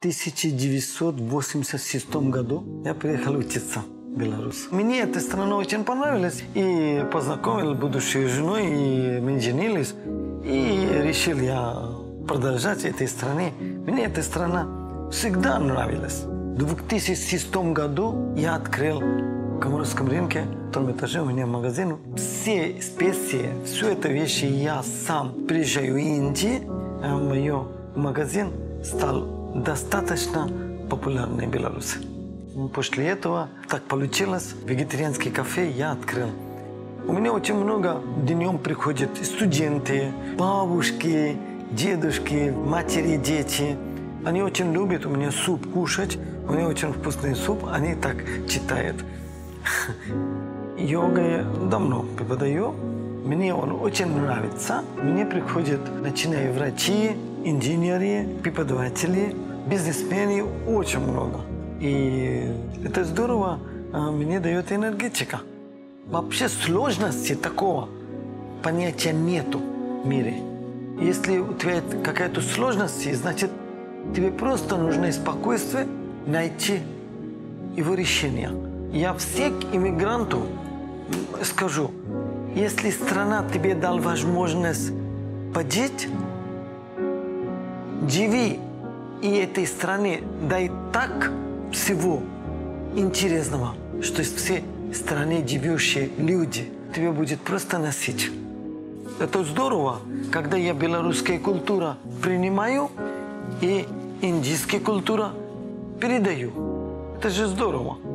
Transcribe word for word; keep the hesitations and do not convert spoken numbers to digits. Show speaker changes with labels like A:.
A: тысяча девятьсот восемьдесят шестом году я приехал учиться в Беларусь. Мне эта страна очень понравилась. И познакомил будущую женой, и мы женились. И решил я продолжать в этой стране. Мне эта страна всегда нравилась. В две тысячи шестом году я открыл в Комаровском рынке, на втором этаже у меня магазин. Все специи, все это вещи я сам приезжаю в Индию, а мой магазин стал достаточно популярный в Беларуси. После этого так получилось, вегетарианский кафе я открыл. У меня очень много днем приходят студенты, бабушки, дедушки, матери, дети. Они очень любят у меня суп кушать. У меня очень вкусный суп, они так читают. Йога я давно преподаю. Мне он очень нравится. Мне приходят, начиная врачи, инженеры, преподаватели, бизнесмены, очень много. И это здорово, мне дает энергетика. Вообще сложности такого понятия нету в мире. Если у тебя какая-то сложность, значит, тебе просто нужно спокойствие найти его решение. Я всех иммигрантов скажу, если страна тебе дала возможность пожить, живи и этой стране дай так всего интересного, что все в стране живущие люди тебе будет просто носить. Это здорово, когда я белорусскую культуру принимаю и индийскую культуру передаю. Это же здорово.